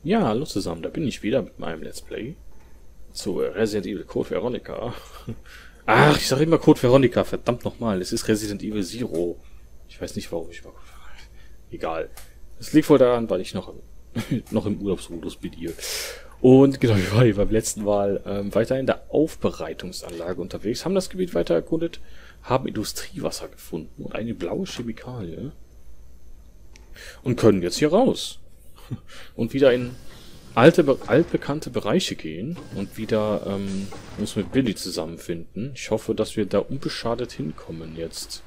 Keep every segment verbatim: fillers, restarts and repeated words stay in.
Ja, hallo zusammen, da bin ich wieder mit meinem Let's Play zu Resident Evil Code Veronica. Ach, ich sage immer Code Veronica, verdammt nochmal, es ist Resident Evil Zero. Ich weiß nicht, warum ich war. Egal. Es liegt wohl daran, weil ich noch, noch im Urlaubsmodus bin hier. Und genau, wir waren beim letzten Mal ähm, weiter in der Aufbereitungsanlage unterwegs, haben das Gebiet weiter erkundet, haben Industriewasser gefunden und eine blaue Chemikalie. Und können jetzt hier raus. Und wieder in alte, altbekannte Bereiche gehen und wieder ähm, uns mit Billy zusammenfinden. Ich hoffe, dass wir da unbeschadet hinkommen jetzt.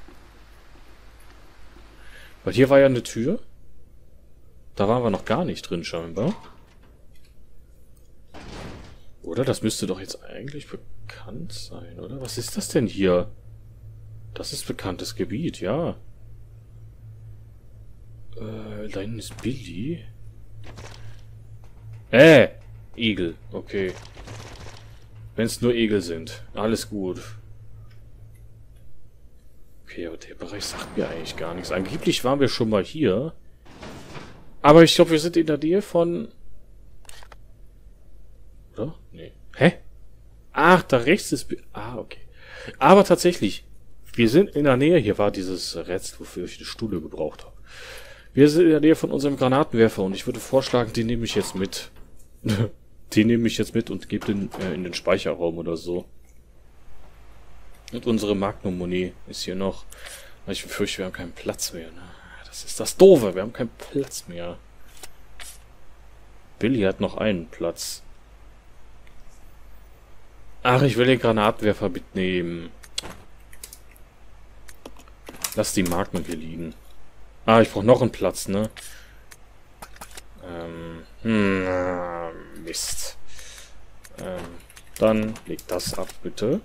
Weil hier war ja eine Tür. Da waren wir noch gar nicht drin, scheinbar. Oder? Das müsste doch jetzt eigentlich bekannt sein, oder? Was ist das denn hier? Das ist bekanntes Gebiet, ja. Äh, da hinten ist Billy. Äh, Igel, okay. Wenn es nur Igel sind. Alles gut. Okay, aber der Bereich sagt mir eigentlich gar nichts. Angeblich waren wir schon mal hier. Aber ich glaube, wir sind in der Nähe von... Oder? Nee. Hä? Ach, da rechts ist... Ah, okay. Aber tatsächlich, wir sind in der Nähe. Hier war dieses Rätsel, wofür ich eine Stunde gebraucht habe. Wir sind in der Nähe von unserem Granatenwerfer und ich würde vorschlagen, den nehme ich jetzt mit. Den nehme ich jetzt mit und gebe den äh, in den Speicherraum oder so. Und unsere Magnum-Muni ist hier noch. Ich befürchte, wir haben keinen Platz mehr. Ne? Das ist das Doofe, wir haben keinen Platz mehr. Billy hat noch einen Platz. Ach, ich will den Granatenwerfer mitnehmen. Lass die Magnum hier liegen. Ah, ich brauche noch einen Platz, ne? Ähm, hm, ah, Mist. Ähm, dann leg das ab, bitte.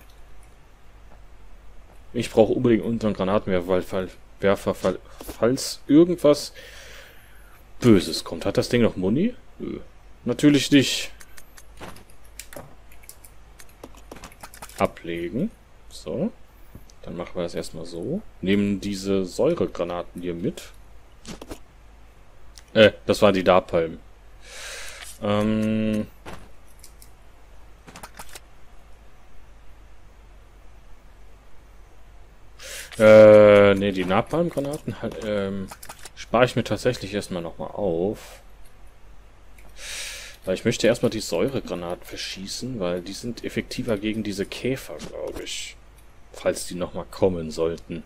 Ich brauche unbedingt unseren Granatenwerfer, weil, weil, Werfer, weil, falls irgendwas Böses kommt. Hat das Ding noch Muni? Nö. Natürlich nicht. Ablegen. So. Dann machen wir das erstmal so. Nehmen diese Säuregranaten hier mit. Äh, das waren die Napalm. Ähm. Äh, ne, die Napalm-Granaten halt, ähm, spare ich mir tatsächlich erstmal nochmal auf. Weil ich möchte erstmal die Säuregranaten verschießen, weil die sind effektiver gegen diese Käfer, glaube ich. Falls die nochmal kommen sollten.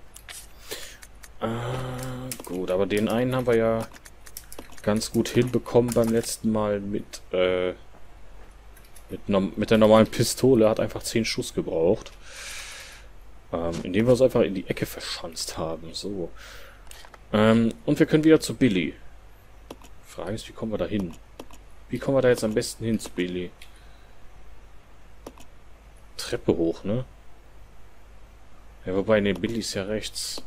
Ah, gut, aber den einen haben wir ja ganz gut hinbekommen beim letzten Mal mit, äh, mit, mit der normalen Pistole. Hat einfach zehn Schuss gebraucht. Ähm, indem wir uns einfach in die Ecke verschanzt haben. So. Ähm, und wir können wieder zu Billy. Frage ist, wie kommen wir da hin? Wie kommen wir da jetzt am besten hin zu Billy? Treppe hoch, ne? Ja, wobei, ne, Billy ist ja rechts.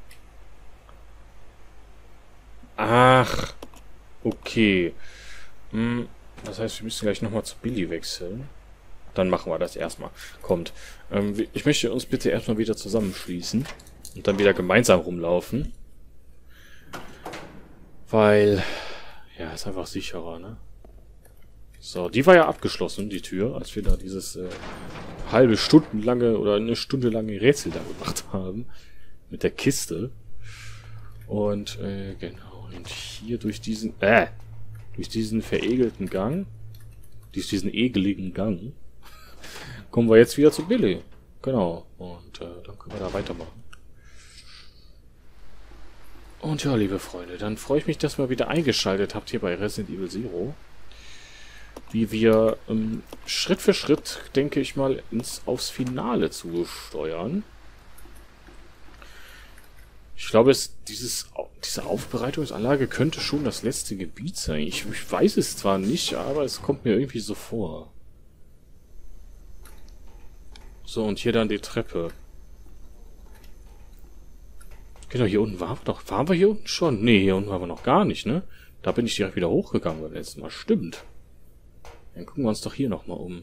Ach. Okay. Hm, das heißt, wir müssen gleich nochmal zu Billy wechseln. Dann machen wir das erstmal. Kommt. Ähm, ich möchte uns bitte erstmal wieder zusammenschließen. Und dann wieder gemeinsam rumlaufen. Weil... Ja, ist einfach sicherer, ne? So, die war ja abgeschlossen, die Tür, als wir da dieses äh, halbe stundenlange oder eine Stunde lange Rätsel da gemacht haben. Mit der Kiste. Und, äh, genau. Und hier durch diesen, äh, durch diesen veregelten Gang, durch diesen ekeligen Gang, kommen wir jetzt wieder zu Billy. Genau. Und, äh, dann können wir da weitermachen. Und ja, liebe Freunde, dann freue ich mich, dass ihr wieder eingeschaltet habt hier bei Resident Evil Zero. Wie wir ähm, Schritt für Schritt, denke ich mal, ins aufs Finale zusteuern. Ich glaube, es, dieses, diese Aufbereitungsanlage könnte schon das letzte Gebiet sein. Ich, ich weiß es zwar nicht, aber es kommt mir irgendwie so vor. So, und hier dann die Treppe. Genau, hier unten waren wir doch. Waren wir hier unten schon? Nee, hier unten waren wir noch gar nicht, ne? Da bin ich direkt wieder hochgegangen beim letzten Mal. Stimmt. Dann gucken wir uns doch hier nochmal um.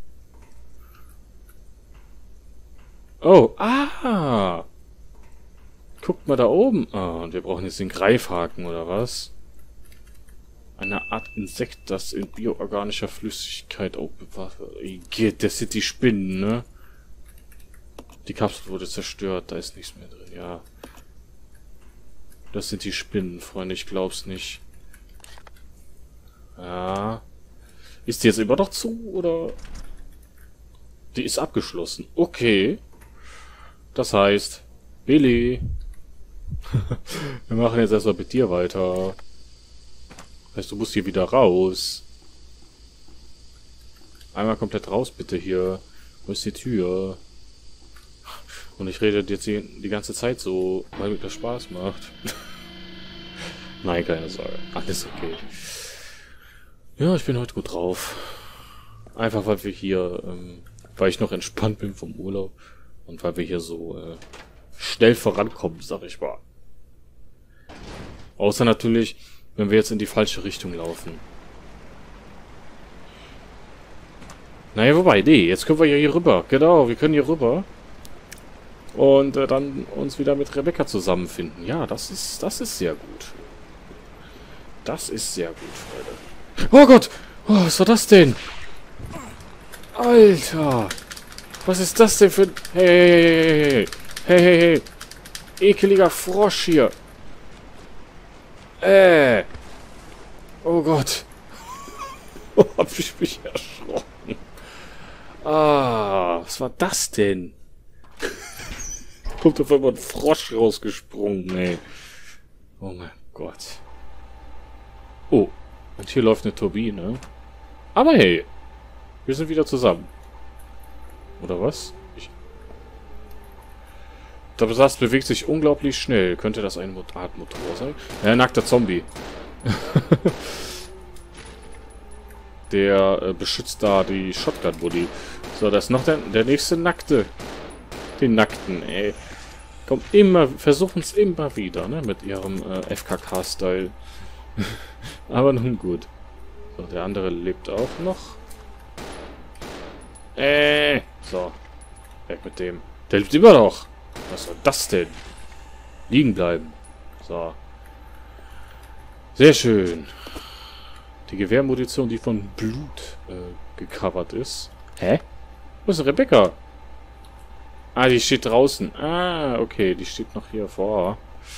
Oh, ah! Guckt mal da oben. Ah, und wir brauchen jetzt den Greifhaken, oder was? Eine Art Insekt, das in bioorganischer Flüssigkeit aufbewahrt wird. Das sind die Spinnen, ne? Die Kapsel wurde zerstört, da ist nichts mehr drin, ja. Das sind die Spinnen, Freunde, ich glaub's nicht. Ja. Ist die jetzt immer noch zu, oder? Die ist abgeschlossen. Okay. Das heißt, Billy. Wir machen jetzt erstmal mit dir weiter. Heißt, du musst hier wieder raus. Einmal komplett raus, bitte hier. Wo ist die Tür? Und ich rede jetzt die, die ganze Zeit so, weil mir das Spaß macht. Nein, keine Sorge. Alles okay. Ja, ich bin heute gut drauf. Einfach, weil wir hier, ähm, weil ich noch entspannt bin vom Urlaub. Und weil wir hier so äh, schnell vorankommen, sag ich mal. Außer natürlich, wenn wir jetzt in die falsche Richtung laufen. Naja, wobei, nee, jetzt können wir ja hier rüber. Genau, wir können hier rüber. Und äh, dann uns wieder mit Rebecca zusammenfinden. Ja, das ist, das ist sehr gut. Das ist sehr gut, Freunde. Oh Gott! Oh, was war das denn? Alter! Was ist das denn für ein... Hey, hey, hey, hey, hey, hey, hey. Ekeliger Frosch hier. Äh. Oh Gott. Oh, hab ich mich erschrocken. Ah, was war das denn? Kommt auf einmal ein Frosch rausgesprungen, ey. Oh mein Gott. Oh, und hier läuft eine Turbine. Aber hey, wir sind wieder zusammen. Oder was? Ich Der Besatz bewegt sich unglaublich schnell. Könnte das eine Art Motor sein? Ja, nackter Zombie. Der äh, beschützt da die Shotgun-Buddy. So, das ist noch der, der nächste Nackte. Den Nackten, ey. Kommt immer, versuchen es immer wieder, ne? Mit ihrem äh, F K K-Style. Aber nun gut. So, der andere lebt auch noch. Äh, so. Weg mit dem. Der lebt immer noch. Was soll das denn? Liegen bleiben. So. Sehr schön. Die Gewehrmunition, die von Blut äh, gecovert ist. Hä? Wo ist Rebecca? Ah, die steht draußen. Ah, okay. Die steht noch hier vor.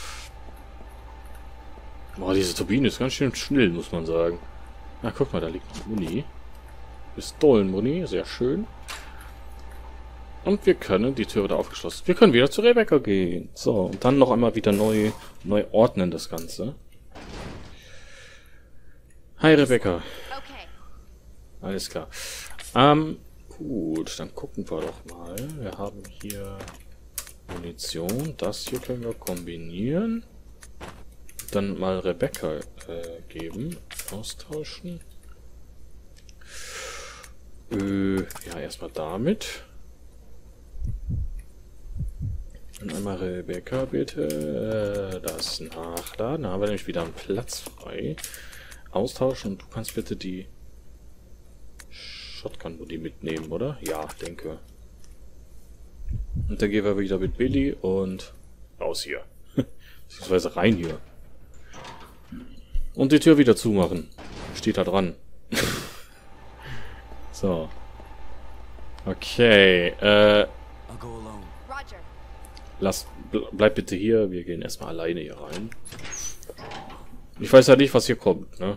Boah, diese Turbine ist ganz schön schnell, muss man sagen. Na, guck mal, da liegt noch Muni. Pistolenmuni, sehr schön. Und wir können, die Tür wieder aufgeschlossen. Wir können wieder zu Rebecca gehen. So, und dann noch einmal wieder neu, neu ordnen das Ganze. Hi, Rebecca. Okay. Alles klar. Ähm, gut, dann gucken wir doch mal. Wir haben hier Munition. Das hier können wir kombinieren. Dann mal Rebecca äh, geben. Austauschen. Äh, ja, erstmal damit. Und einmal Rebecca, bitte. Äh, das nachladen. Da haben wir nämlich wieder einen Platz frei. Austauschen und du kannst bitte die Shotgun-Buddy mitnehmen, oder? Ja, denke. Und dann gehen wir wieder mit Billy und raus hier. Beziehungsweise rein hier. Und die Tür wieder zumachen. Steht da dran. So. Okay, äh... Lass, bleib bitte hier. Wir gehen erstmal alleine hier rein. Ich weiß ja nicht, was hier kommt, ne?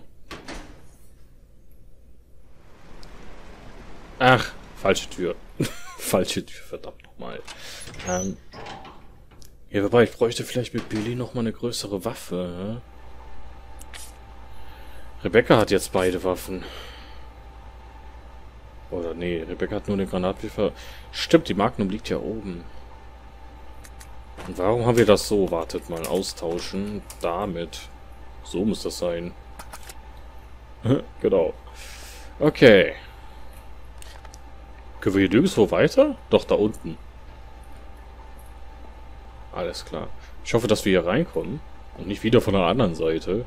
Ach, falsche Tür. Falsche Tür, verdammt nochmal. Ähm. Ja, wobei, ich bräuchte vielleicht mit Billy nochmal eine größere Waffe, ne? Rebecca hat jetzt beide Waffen. Oder nee, Rebecca hat nur eine Granatwerfer. Stimmt, die Magnum liegt ja oben. Und warum haben wir das so? Wartet mal, austauschen. Damit. So muss das sein. Genau. Okay. Können wir hier nirgendwo weiter? Doch, da unten. Alles klar. Ich hoffe, dass wir hier reinkommen. Und nicht wieder von der anderen Seite.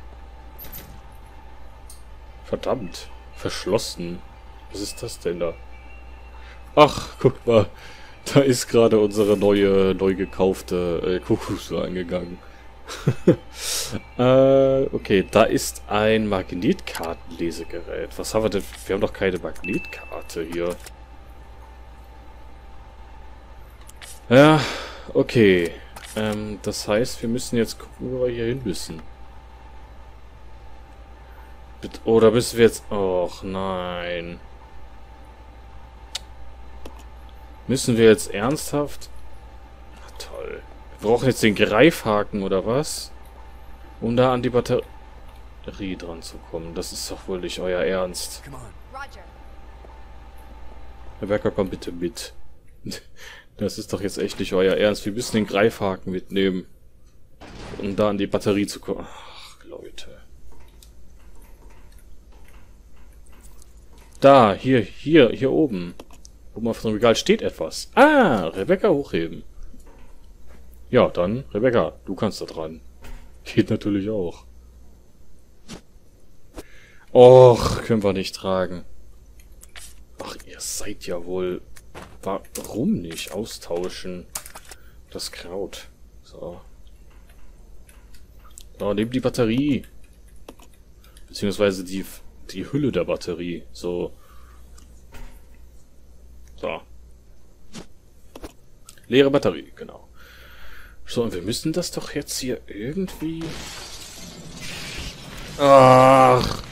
Verdammt. Verschlossen. Was ist das denn da? Ach, guck mal. Da ist gerade unsere neue, neu gekaufte äh, Kuckucksuhr angegangen. äh, okay, da ist ein Magnetkartenlesegerät. Was haben wir denn? Wir haben doch keine Magnetkarte hier. Ja, okay. Ähm, das heißt, wir müssen jetzt gucken, wo wir hier hin müssen. Oder müssen wir jetzt... Och, nein. Müssen wir jetzt ernsthaft... Ach, toll. Wir brauchen jetzt den Greifhaken, oder was? Um da an die Batterie dran zu kommen. Das ist doch wohl nicht euer Ernst. Herr Becker, komm bitte mit. Das ist doch jetzt echt nicht euer Ernst. Wir müssen den Greifhaken mitnehmen. Um da an die Batterie zu kommen. Ach, Leute. Da, hier, hier, hier oben. Oben auf dem Regal steht etwas. Ah, Rebecca hochheben. Ja, dann, Rebecca, du kannst da dran. Geht natürlich auch. Och, können wir nicht tragen. Ach, ihr seid ja wohl... Warum nicht austauschen? Das Kraut. So. So, nehmt die Batterie. Beziehungsweise die, die Hülle der Batterie. So. So. Leere Batterie, genau. So, und wir müssen das doch jetzt hier irgendwie... Ach.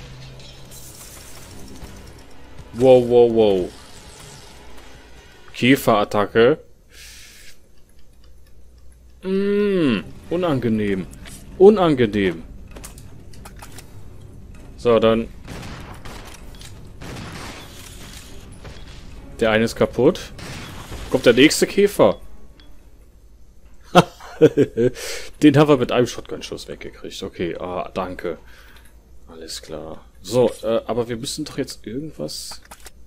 Wow, wow, wow. Käferattacke. Mm, unangenehm. Unangenehm. So, dann... Der eine ist kaputt. Kommt der nächste Käfer. Den haben wir mit einem Shotgun-Schuss weggekriegt. Okay, ah, danke. Alles klar. So, äh, aber wir müssen doch jetzt irgendwas...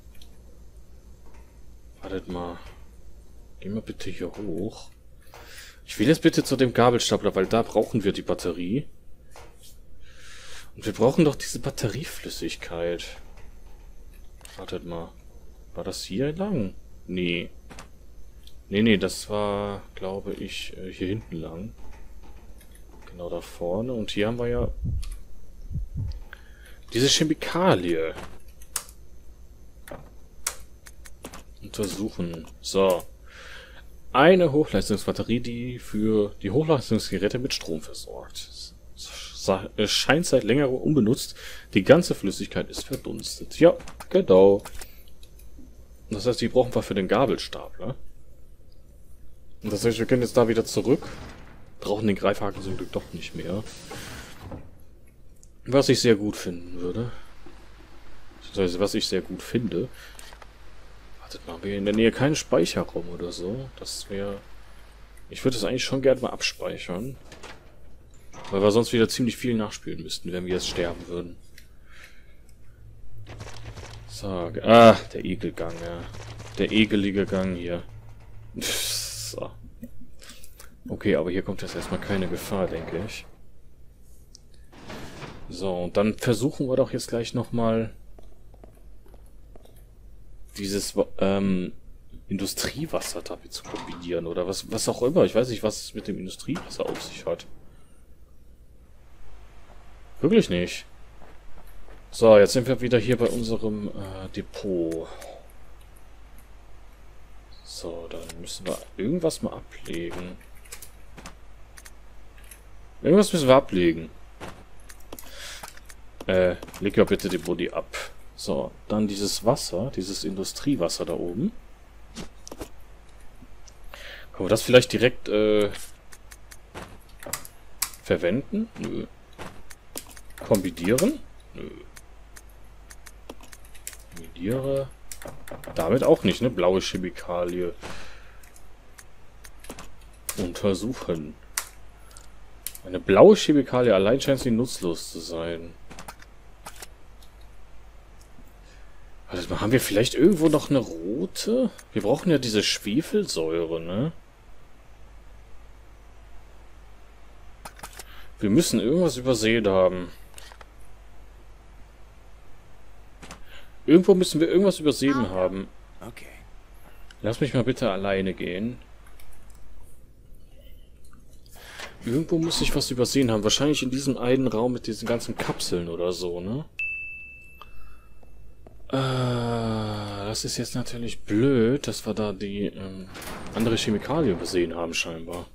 Wartet mal. Gehen wir bitte hier hoch. Ich will jetzt bitte zu dem Gabelstapler, weil da brauchen wir die Batterie. Und wir brauchen doch diese Batterieflüssigkeit. Wartet mal. War das hier lang? Nee. Nee, nee, das war, glaube ich, hier hinten lang. Genau da vorne. Und hier haben wir ja diese Chemikalie. Untersuchen. So. Eine Hochleistungsbatterie, die für die Hochleistungsgeräte mit Strom versorgt. Es scheint seit längerem unbenutzt. Die ganze Flüssigkeit ist verdunstet. Ja, genau. Das heißt, die brauchen wir für den Gabelstapler. Und das heißt, wir können jetzt da wieder zurück. Brauchen den Greifhaken zum Glück doch nicht mehr. Was ich sehr gut finden würde. Also, was ich sehr gut finde. Wartet mal, haben wir in der Nähe keinen Speicherraum oder so? Das wäre... Ich würde es eigentlich schon gerne mal abspeichern. Weil wir sonst wieder ziemlich viel nachspielen müssten, wenn wir jetzt sterben würden. So, ah, der Ekelgang, ja. Der ekelige Gang hier. So. Okay, aber hier kommt jetzt erstmal keine Gefahr, denke ich. So, und dann versuchen wir doch jetzt gleich nochmal dieses ähm, Industriewasser damit zu kombinieren oder was, was auch immer. Ich weiß nicht, was es mit dem Industriewasser auf sich hat. Wirklich nicht. So, jetzt sind wir wieder hier bei unserem äh, Depot. So, dann müssen wir irgendwas mal ablegen. Irgendwas müssen wir ablegen. Äh, leg ja bitte die Body ab. So, dann dieses Wasser, dieses Industriewasser da oben. Können wir das vielleicht direkt äh, verwenden? Nö. Kombinieren? Nö. Kombiniere. Damit auch nicht, ne? Blaue Chemikalie. Untersuchen. Eine blaue Chemikalie, allein scheint sie nutzlos zu sein. Warte mal, haben wir vielleicht irgendwo noch eine rote? Wir brauchen ja diese Schwefelsäure, ne? Wir müssen irgendwas übersehen haben. Irgendwo müssen wir irgendwas übersehen haben. Okay. Lass mich mal bitte alleine gehen. Irgendwo muss ich was übersehen haben. Wahrscheinlich in diesem einen Raum mit diesen ganzen Kapseln oder so, ne? Äh, das ist jetzt natürlich blöd, dass wir da die ähm, andere Chemikalie übersehen haben, scheinbar.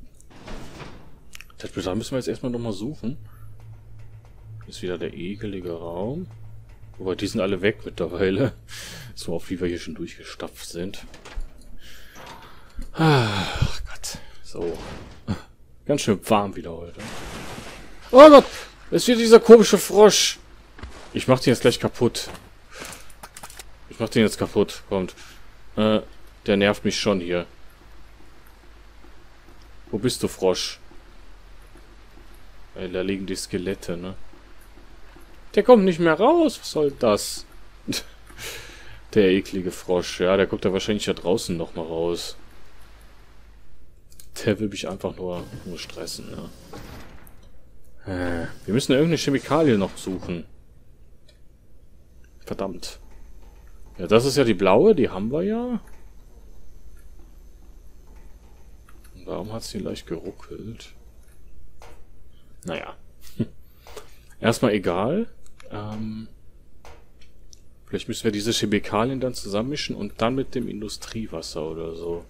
Da müssen wir jetzt erstmal nochmal suchen. Ist wieder der ekelige Raum. Wobei, die sind alle weg mittlerweile. So oft, wie wir hier schon durchgestapft sind. Ach Gott. So. Ganz schön warm wieder heute. Oh Gott! Es ist wieder dieser komische Frosch. Ich mach den jetzt gleich kaputt. Ich mach den jetzt kaputt. Kommt. Äh, der nervt mich schon hier. Wo bist du, Frosch? Weil da liegen die Skelette, ne? Der kommt nicht mehr raus. Was soll das? Der eklige Frosch. Ja, der kommt da wahrscheinlich da draußen nochmal raus. Der will mich einfach nur, nur stressen, ja. Äh, wir müssen irgendeine Chemikalie noch suchen. Verdammt. Ja, das ist ja die blaue, die haben wir ja. Und warum hat sie leicht geruckelt? Naja. Erstmal egal. Ähm, vielleicht müssen wir diese Chemikalien dann zusammenmischen und dann mit dem Industriewasser oder so.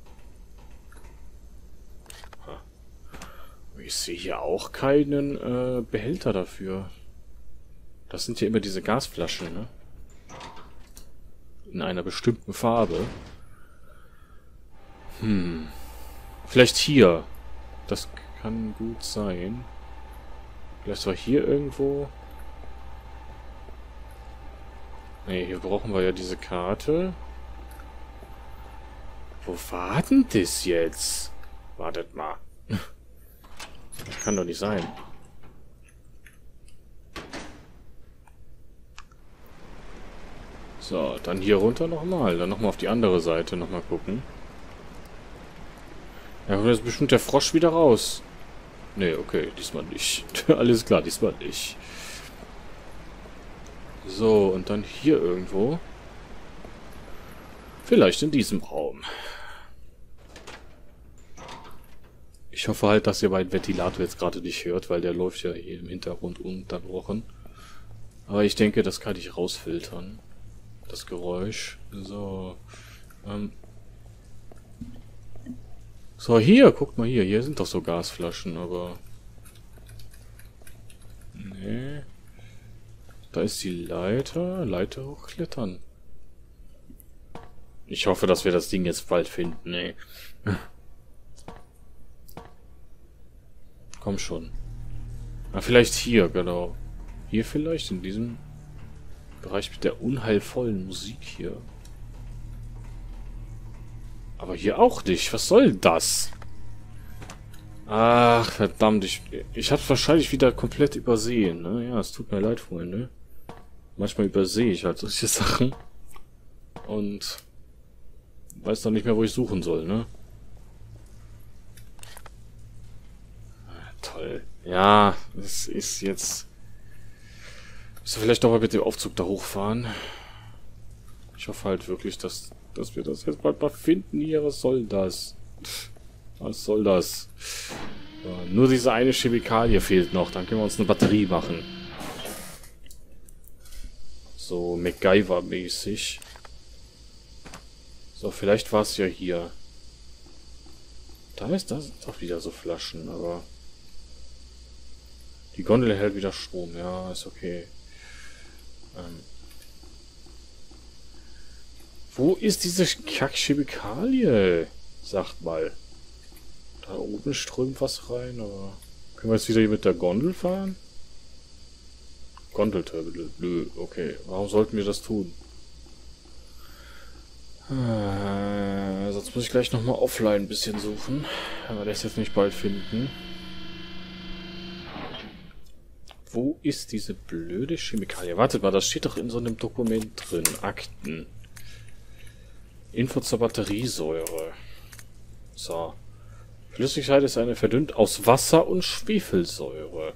Ich sehe hier auch keinen äh, Behälter dafür. Das sind ja immer diese Gasflaschen, ne? In einer bestimmten Farbe. Hm. Vielleicht hier. Das kann gut sein. Vielleicht war hier irgendwo... Ne, hier brauchen wir ja diese Karte. Wo war denn das jetzt? Wartet mal. Das kann doch nicht sein. So, dann hier runter nochmal. Dann nochmal auf die andere Seite nochmal gucken. Ja, kommt jetzt bestimmt der Frosch wieder raus. Nee, okay, diesmal nicht. Alles klar, diesmal nicht. So, und dann hier irgendwo. Vielleicht in diesem Raum. Ich hoffe halt, dass ihr meinen Ventilator jetzt gerade nicht hört, weil der läuft ja hier im Hintergrund unterbrochen. Aber ich denke, das kann ich rausfiltern. Das Geräusch. So. Ähm. So, hier, guckt mal hier. Hier sind doch so Gasflaschen, aber... Nee. Da ist die Leiter. Leiter hochklettern. Ich hoffe, dass wir das Ding jetzt bald finden, ey. Komm schon. Ah, vielleicht hier, genau. Hier vielleicht, in diesem Bereich mit der unheilvollen Musik hier. Aber hier auch nicht. Was soll das? Ach, verdammt. Ich, ich hab's wahrscheinlich wieder komplett übersehen, ne? Ja, es tut mir leid, Freunde. Manchmal übersehe ich halt solche Sachen. Und weiß dann nicht mehr, wo ich suchen soll, ne? Toll. Ja, es ist jetzt... Müssen wir vielleicht doch mal mit dem Aufzug da hochfahren. Ich hoffe halt wirklich, dass, dass wir das jetzt bald mal finden hier. Was soll das? Was soll das? So, nur diese eine Chemikalie fehlt noch. Dann können wir uns eine Batterie machen. So MacGyver-mäßig. So, vielleicht war es ja hier. Da ist das doch wieder so Flaschen, aber... Die Gondel hält wieder Strom. Ja, ist okay. Ähm. Wo ist diese Kack-Chemikalie? Sagt mal. Da oben strömt was rein, aber... Können wir jetzt wieder hier mit der Gondel fahren? Gondelterminal. Nö, okay. Warum sollten wir das tun? Äh, sonst muss ich gleich nochmal offline ein bisschen suchen. Wenn wir das jetzt nicht bald finden. Wo ist diese blöde Chemikalie? Wartet mal, das steht doch in so einem Dokument drin. Akten. Info zur Batteriesäure. So. Flüssigkeit ist eine verdünnt aus Wasser und Schwefelsäure.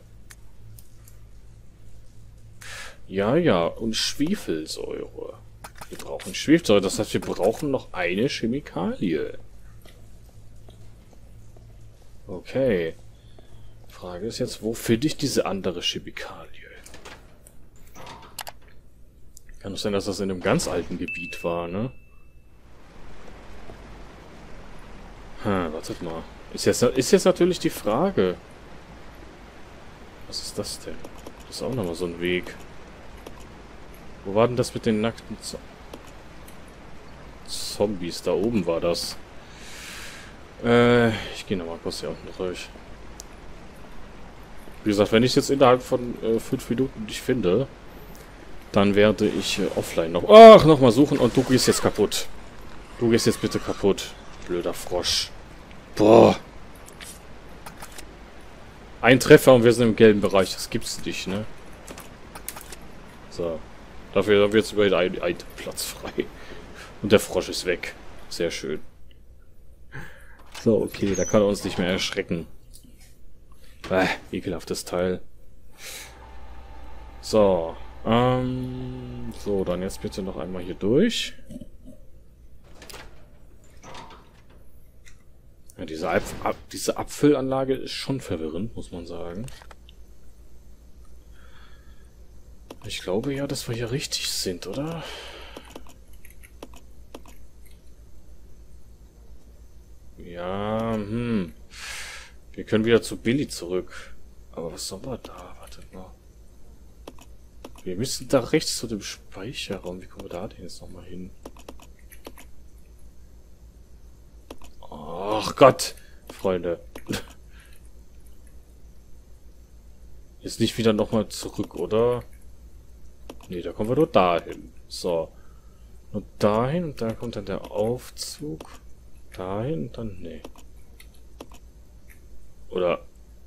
Ja, ja, und Schwefelsäure. Wir brauchen Schwefelsäure, das heißt, wir brauchen noch eine Chemikalie. Okay. Frage ist jetzt, wo finde ich diese andere Chemikalie? Kann es sein, dass das in einem ganz alten Gebiet war, ne? Hm, wartet mal. Ist jetzt, ist jetzt natürlich die Frage. Was ist das denn? Das ist auch nochmal so ein Weg. Wo war denn das mit den nackten Z Zombies? Da oben war das. Äh, ich gehe nochmal kurz hier unten durch. Wie gesagt, wenn ich es jetzt innerhalb von äh, fünf Minuten nicht finde, dann werde ich äh, offline noch... Ach, nochmal suchen und du gehst jetzt kaputt. Du gehst jetzt bitte kaputt. Blöder Frosch. Boah. Ein Treffer und wir sind im gelben Bereich. Das gibt's nicht, ne? So. Dafür haben wir jetzt über einen, einen Platz frei. Und der Frosch ist weg. Sehr schön. So, okay. Da kann er uns nicht mehr erschrecken. Äh, ekelhaftes Teil. So. Ähm, so, dann jetzt bitte noch einmal hier durch. Ja, diese, Ab Ab diese Abfüllanlage ist schon verwirrend, muss man sagen. Ich glaube ja, dass wir hier richtig sind, oder? Ja, hm. Wir können wieder zu Billy zurück. Aber was soll man da? Wartet mal. Wir müssen da rechts zu dem Speicherraum. Wie kommen wir da denn jetzt nochmal hin? Ach Gott, Freunde. Jetzt nicht wieder nochmal zurück, oder? Nee, da kommen wir nur dahin. So. Und dahin und da kommt dann der Aufzug. Dahin und dann... Nee. Oder...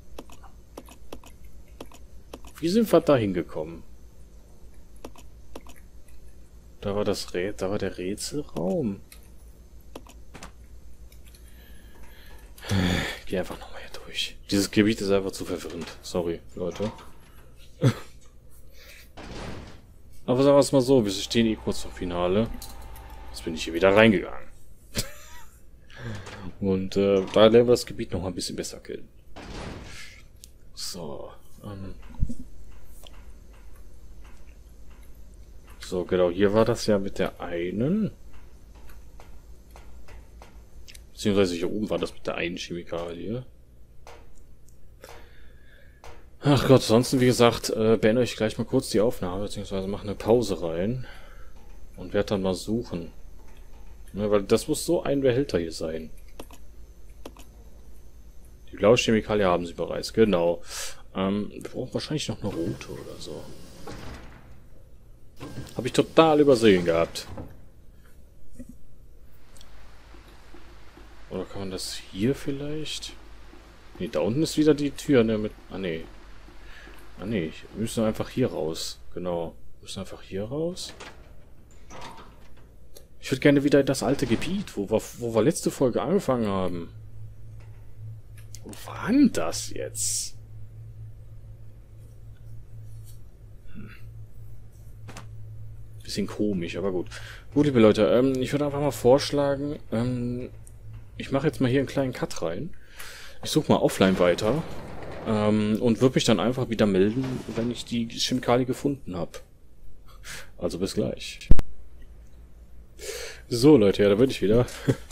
Wie sind wir da hingekommen? Da war das Rä da war der Rätselraum. Ich geh einfach nochmal hier durch. Dieses Gebiet ist einfach zu verwirrend. Sorry, Leute. Aber sagen wir es mal so, wir stehen eh kurz vor Finale. Jetzt bin ich hier wieder reingegangen. Und äh, da lernen wir das Gebiet noch mal ein bisschen besser kennen. So. Ähm. So, genau, hier war das ja mit der einen. Beziehungsweise hier oben war das mit der einen Chemikalie. Ach Gott, ansonsten, wie gesagt, äh, beende ich gleich mal kurz die Aufnahme, beziehungsweise mache eine Pause rein. Und werde dann mal suchen. Ne, weil das muss so ein Behälter hier sein. Die blaue Chemikalie haben sie bereits, genau. Ähm, wir brauchen wahrscheinlich noch eine rote oder so. Habe ich total übersehen gehabt. Oder kann man das hier vielleicht? Ne, da unten ist wieder die Tür, ne, mit... Ah, ne. Ah, ne, wir müssen einfach hier raus. Genau. Wir müssen einfach hier raus. Ich würde gerne wieder in das alte Gebiet, wo wir, wo wir letzte Folge angefangen haben. Wo war denn das jetzt? Hm. Bisschen komisch, aber gut. Gut, liebe Leute, ähm, ich würde einfach mal vorschlagen, ähm, ich mache jetzt mal hier einen kleinen Cut rein. Ich suche mal offline weiter. Ähm, und würde mich dann einfach wieder melden, wenn ich die Chemikalie gefunden habe. Also bis gleich. So, Leute, ja, da bin ich wieder.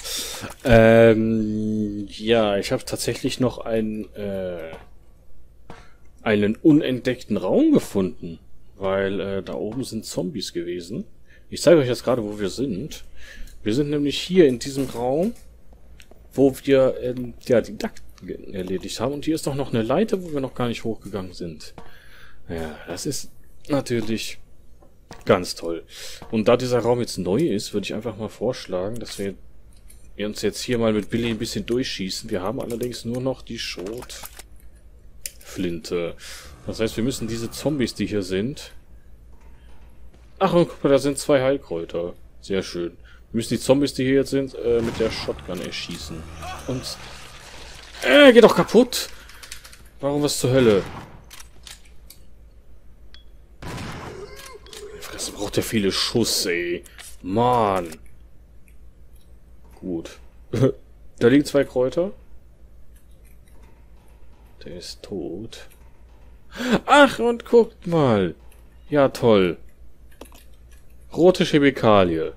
ähm, ja, ich habe tatsächlich noch einen, äh, einen unentdeckten Raum gefunden. Weil äh, da oben sind Zombies gewesen. Ich zeige euch jetzt gerade, wo wir sind. Wir sind nämlich hier in diesem Raum, wo wir ähm, ja, die Akten erledigt haben. Und hier ist doch noch eine Leiter, wo wir noch gar nicht hochgegangen sind. Ja, das ist natürlich ganz toll. Und da dieser Raum jetzt neu ist, würde ich einfach mal vorschlagen, dass wir uns jetzt hier mal mit Billy ein bisschen durchschießen. Wir haben allerdings nur noch die Schrotflinte. Das heißt, wir müssen diese Zombies, die hier sind... Ach, und guck mal, da sind zwei Heilkräuter. Sehr schön. Wir müssen die Zombies, die hier jetzt sind, äh, mit der Shotgun erschießen. Und... Äh, geht doch kaputt! Warum was zur Hölle? Das braucht ja viele Schuss, ey. Mann. Gut. Da liegen zwei Kräuter. Der ist tot. Ach, und guckt mal. Ja, toll. Rote Chemikalie.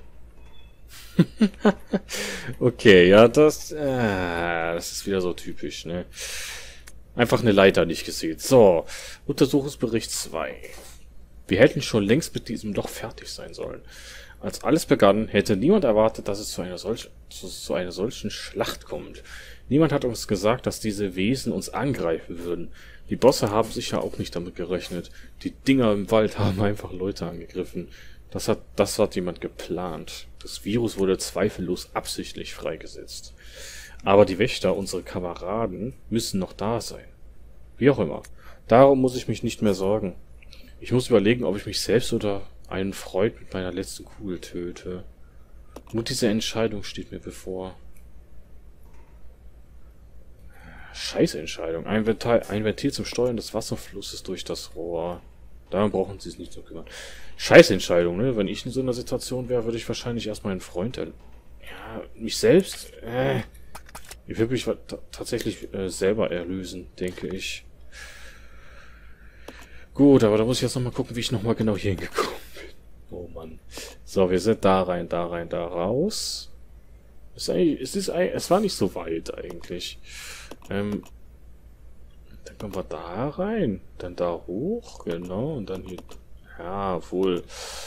Okay, ja, das, äh, das ist wieder so typisch, ne? Einfach eine Leiter nicht gesehen. So, Untersuchungsbericht zwei. Wir hätten schon längst mit diesem Loch fertig sein sollen. Als alles begann, hätte niemand erwartet, dass es zu einer, solch, zu, zu einer solchen Schlacht kommt. Niemand hat uns gesagt, dass diese Wesen uns angreifen würden. Die Bosse haben sicher auch nicht damit gerechnet. Die Dinger im Wald haben einfach Leute angegriffen. Das hat, das hat jemand geplant. Das Virus wurde zweifellos absichtlich freigesetzt. Aber die Wächter, unsere Kameraden, müssen noch da sein. Wie auch immer. Darum muss ich mich nicht mehr sorgen. Ich muss überlegen, ob ich mich selbst oder einen Freund mit meiner letzten Kugel töte. Nur diese Entscheidung steht mir bevor. Scheiß Entscheidung. Ein Ventil, ein Ventil zum Steuern des Wasserflusses durch das Rohr. Darum brauchen sie es nicht zu kümmern. Scheiß Entscheidung, ne? Wenn ich in so einer Situation wäre, würde ich wahrscheinlich erstmal einen Freund... Ja, mich selbst... Äh, ich würde mich tatsächlich äh, selber erlösen, denke ich. Gut, aber da muss ich jetzt nochmal gucken, wie ich nochmal genau hier hingekommen bin. Oh Mann. So, wir sind da rein, da rein, da raus. Es, ist es, ist, es war nicht so weit eigentlich. Ähm, dann kommen wir da rein. Dann da hoch, genau. Und dann hier... Ja, wohl.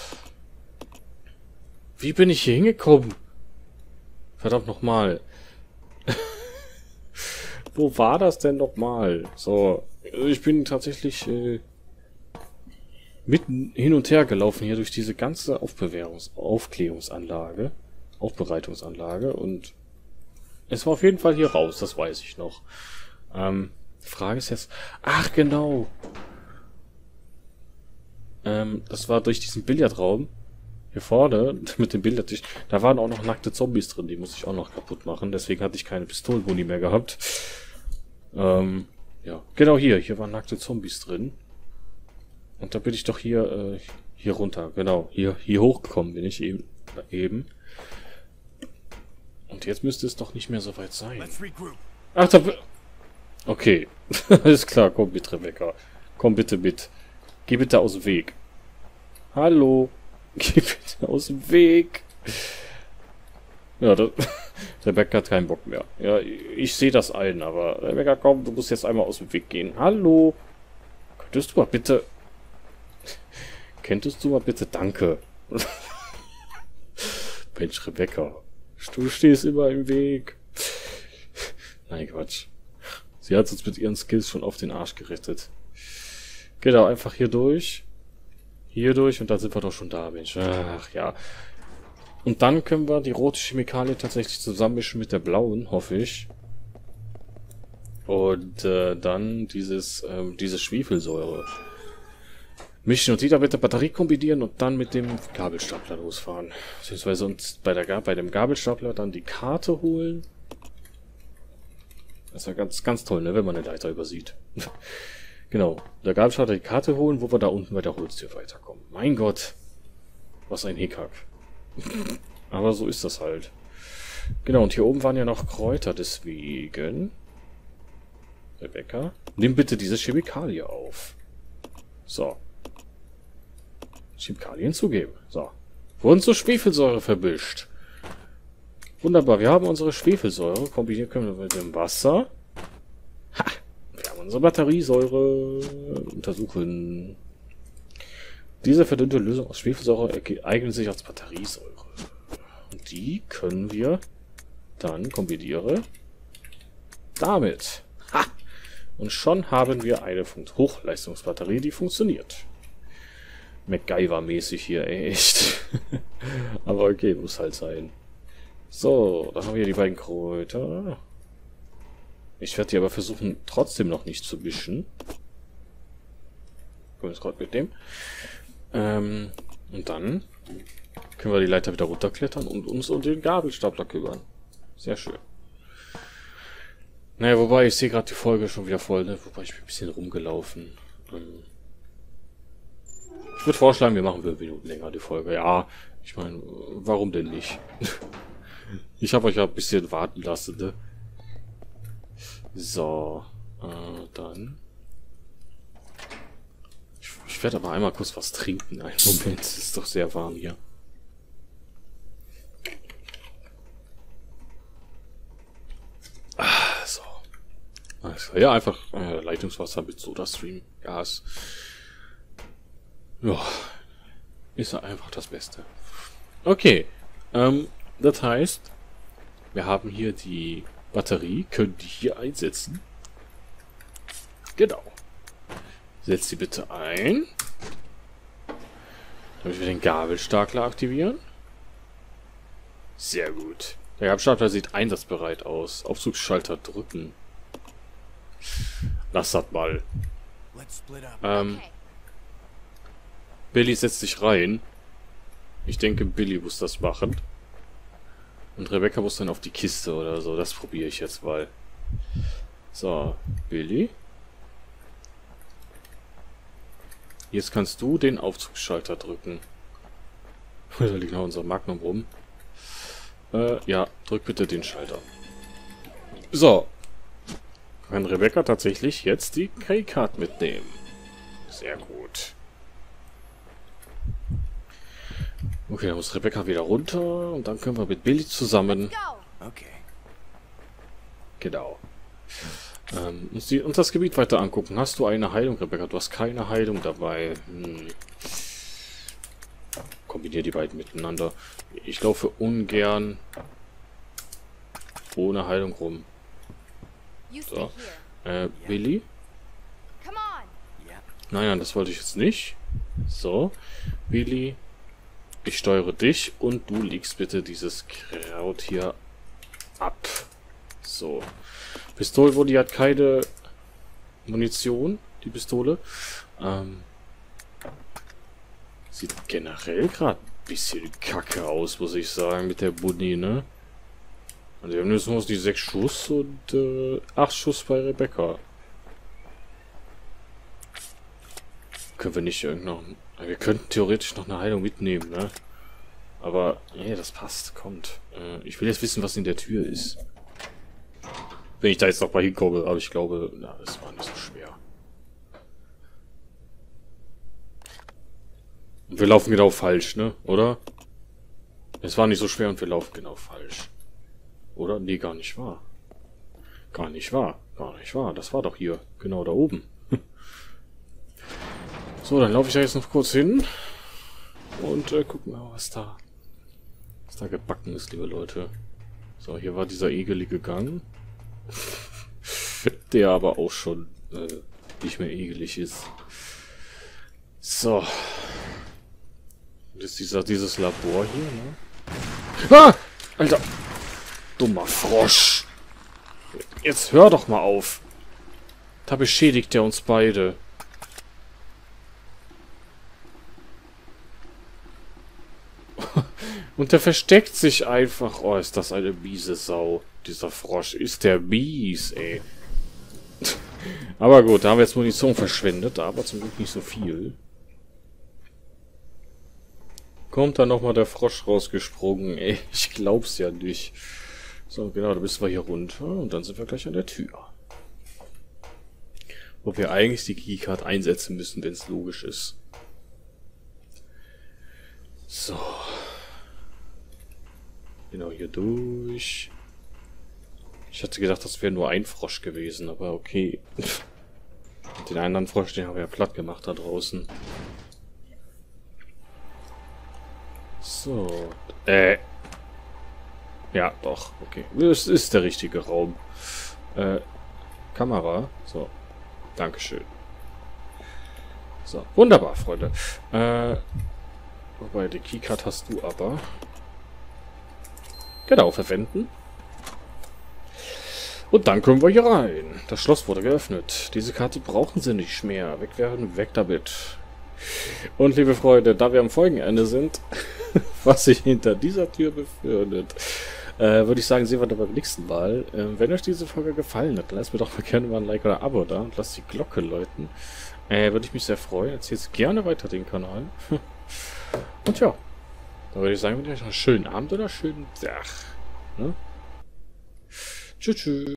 Wie bin ich hier hingekommen? Verdammt nochmal. Wo war das denn nochmal? So, ich bin tatsächlich äh, mitten hin und her gelaufen hier durch diese ganze Aufbewahrungs Aufklärungsanlage, Aufbereitungsanlage und es war auf jeden Fall hier raus, das weiß ich noch. Ähm, die Frage ist jetzt, ach genau, ähm, das war durch diesen Billardraum hier vorne mit dem Billardtisch, da waren auch noch nackte Zombies drin, die musste ich auch noch kaputt machen, deswegen hatte ich keine Pistolenboni mehr gehabt. Ähm, ja, genau hier, hier waren nackte Zombies drin. Und da bin ich doch hier, äh, hier runter, genau, hier, hier hochgekommen bin ich eben, eben. Und jetzt müsste es doch nicht mehr so weit sein. Ach, da... Okay, alles klar, komm mit, Rebecca. Komm bitte mit. Geh bitte aus dem Weg. Hallo. Geh bitte aus dem Weg. Ja, das, Rebecca hat keinen Bock mehr. Ja, ich sehe das ein, aber Rebecca, komm, du musst jetzt einmal aus dem Weg gehen. Hallo. Könntest du mal bitte... Könntest du mal bitte... Danke. Mensch, Rebecca. Du stehst immer im Weg. Nein, Quatsch. Sie hat uns mit ihren Skills schon auf den Arsch gerichtet. Genau, einfach hier durch. Hier durch und dann sind wir doch schon da, Mensch. Ach ja. Und dann können wir die rote Chemikalie tatsächlich zusammenmischen mit der blauen, hoffe ich. Und äh, dann dieses, ähm, diese Schwefelsäure mischen und wieder mit der Batterie kombinieren und dann mit dem Gabelstapler losfahren. Beziehungsweise uns bei, der, bei dem Gabelstapler dann die Karte holen. Das ist ja ganz, ganz toll, ne, wenn man eine Leiter übersieht. Genau, der Gabelstapler die Karte holen, wo wir da unten bei der Holztür weiterkommen. Mein Gott, was ein Hickhack. Aber so ist das halt. Genau, und hier oben waren ja noch Kräuter, deswegen... Rebecca, nimm bitte diese Chemikalie auf. So. Chemikalien zugeben. So. Wurden zur Schwefelsäure verbischt. Wunderbar, wir haben unsere Schwefelsäure. Kombinieren können wir mit dem Wasser. Ha! Wir haben unsere Batteriesäure. Untersuchen. Diese verdünnte Lösung aus Schwefelsäure eignet sich als Batteriesäure. Und die können wir dann kombinieren damit. Ha! Und schon haben wir eine Hochleistungsbatterie, die funktioniert. MacGyver-mäßig hier, ey, echt. Aber okay, muss halt sein. So, da haben wir die beiden Kräuter. Ich werde die aber versuchen, trotzdem noch nicht zu mischen. Können wir das gerade mitnehmen. Ähm, und dann können wir die Leiter wieder runterklettern und uns um den Gabelstapler kümmern. Sehr schön. Naja, wobei, ich sehe gerade die Folge schon wieder voll, ne? Wobei ich bin ein bisschen rumgelaufen. Ähm ich würde vorschlagen, wir machen fünf Minuten länger die Folge. Ja, ich meine, warum denn nicht? Ich habe euch ja ein bisschen warten lassen, ne? So. Äh, dann... Ich, ich werde aber einmal kurz was trinken. Einen Moment, es ist doch sehr warm hier. Ah, so. Also, ja, einfach äh, Leitungswasser mit Soda-Stream. Gas. Ja. Ist ja einfach das Beste. Okay. Ähm, das heißt, wir haben hier die Batterie, können die hier einsetzen. Genau. Setzt sie bitte ein. Damit wir den Gabelstapler aktivieren. Sehr gut. Der Gabelstapler sieht einsatzbereit aus. Aufzugsschalter drücken. Lass das mal. Ähm, Billy setzt sich rein. Ich denke, Billy muss das machen. Und Rebecca muss dann auf die Kiste oder so. Das probiere ich jetzt mal. So, Billy. Jetzt kannst du den Aufzugsschalter drücken. Da liegt noch unser Magnum rum. Äh, ja, drück bitte den Schalter. So. Kann Rebecca tatsächlich jetzt die Keycard mitnehmen. Sehr gut. Okay, dann muss Rebecca wieder runter und dann können wir mit Billy zusammen... Okay. Genau. Ähm, uns, die, uns das Gebiet weiter angucken. Hast du eine Heilung, Rebecca? Du hast keine Heilung dabei. Hm. Kombinier die beiden miteinander. Ich laufe ungern ohne Heilung rum. So. Äh, Billy? Nein, nein, das wollte ich jetzt nicht. So. Billy, ich steuere dich und du legst bitte dieses Kraut hier ab. So. Pistole, wo die hat keine Munition, die Pistole. Ähm, sieht generell gerade ein bisschen kacke aus, muss ich sagen, mit der Bunny, ne? Also wir haben jetzt nur die sechs Schuss und äh, acht Schuss bei Rebecca. Können wir nicht irgendein... Wir könnten theoretisch noch eine Heilung mitnehmen, ne? Aber, nee, das passt, kommt. Äh, ich will jetzt wissen, was in der Tür ist. Wenn ich da jetzt noch mal hinkomme, aber ich glaube, na, das war nicht so schwer. Und wir laufen genau falsch, ne? Oder? Es war nicht so schwer und wir laufen genau falsch. Oder? Nee, gar nicht wahr. Gar nicht wahr. Gar nicht wahr. Das war doch hier. Genau da oben. So, dann laufe ich da jetzt noch kurz hin. Und äh, gucken wir mal, was da, was da gebacken ist, liebe Leute. So, hier war dieser ekelige Gang. Der aber auch schon äh, nicht mehr ekelig ist. So. Und jetzt dieser, dieses Labor hier, ne? Ah! Alter! Dummer Frosch! Jetzt hör doch mal auf! Da beschädigt er uns beide. Und der versteckt sich einfach. Oh, ist das eine miese Sau. Dieser Frosch ist der mies, ey. Aber gut, da haben wir jetzt Munition verschwendet, aber zum Glück nicht so viel. Kommt da nochmal der Frosch rausgesprungen, ey. Ich glaub's ja nicht. So, genau, da müssen wir hier runter und dann sind wir gleich an der Tür. Wo wir eigentlich die Keycard einsetzen müssen, wenn es logisch ist. So. Genau, hier durch. Ich hatte gedacht, das wäre nur ein Frosch gewesen, aber okay. Den anderen Frosch, den haben wir ja platt gemacht da draußen. So. Äh. Ja, doch. Okay. Das ist der richtige Raum. Äh. Kamera. So. Dankeschön. So. Wunderbar, Freunde. Äh. Wobei, die Keycard hast du aber. Genau, verwenden. Und dann können wir hier rein. Das Schloss wurde geöffnet. Diese Karte brauchen sie nicht mehr. Weg werden, weg damit. Und liebe Freunde, da wir am Folgenende sind, was sich hinter dieser Tür befindet, äh, würde ich sagen, sehen wir dann beim nächsten Mal. Äh, wenn euch diese Folge gefallen hat, dann lasst mir doch mal gerne mal ein Like oder ein Abo da und lasst die Glocke läuten. Äh, würde ich mich sehr freuen. Erzählt gerne weiter den Kanal. Und ja, dann würde ich sagen, wünsche ich euch einen schönen Abend oder einen schönen Tag. Ne? Tschüss, tschüss.